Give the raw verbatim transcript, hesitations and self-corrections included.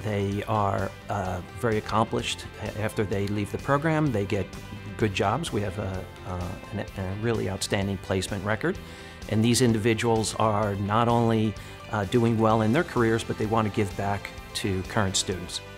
They are uh, very accomplished. After they leave the program, they get good jobs. We have a, uh, a really outstanding placement record. And these individuals are not only uh, doing well in their careers, but they want to give back to current students.